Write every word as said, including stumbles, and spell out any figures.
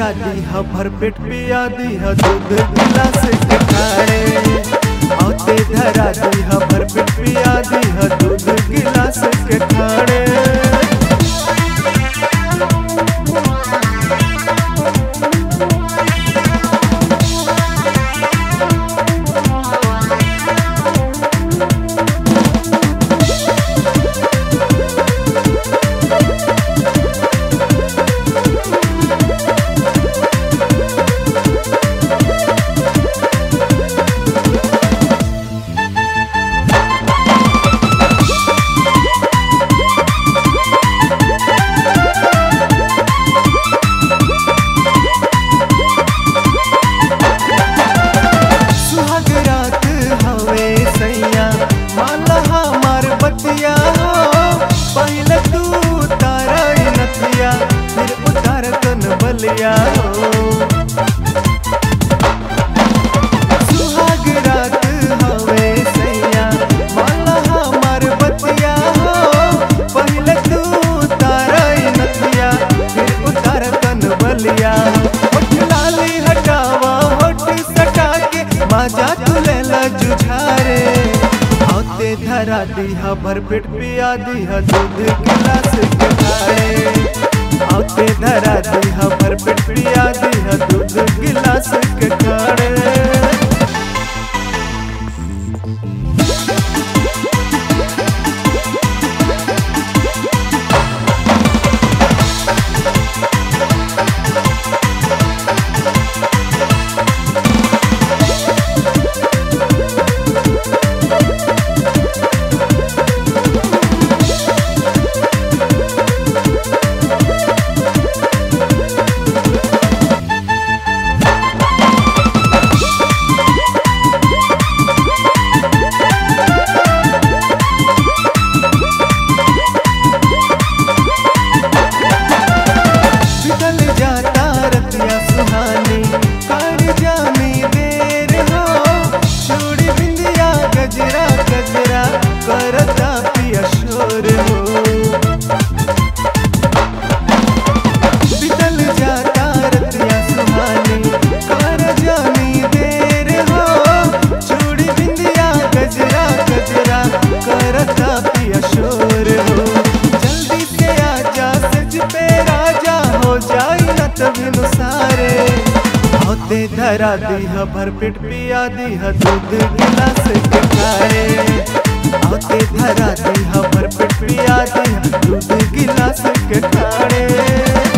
धरा दीहा भरपेट पिया दीहा दूध गिलास के ठाणे। औते धरा दीहा भरपेट पिया दीहा दूध गिलास के ठाणे। पहले तू तारा नथिया फिर उतार कन बलिया हो। सुहाग रात हवे सैया माला हमार बतिया हो। पहले तू तारा नथिया फिर उतार कन बलिया हो। होठ लाली हटावा होठ सटा के माजा तू लेला जुझारे। औते धरा दीहा भरपेट पिया दीहा दूध गिलास के ठाणे। औते धरा दीहा भरपेट पिया दीहा दूध गिलास के ठाणे। सुहानी कर जामी देर हो। चूड़ी बिंदिया गजरा गजरा करता पिया शोर हो। बितल जाता रतिया सुहानी कर जामी देर हो। चूड़ी बिंदिया गजरा गजरा करता पिया शोर हो। जल्दी से आजा सज पे राजा हो जाई न तभी नुसारे। औते धरा दीहा भरपेट पिया दीहा दूध गिलास के ठाणे। औते धरा दीहा भरपेट पिया दीहा दूध गिलास के ठाणे।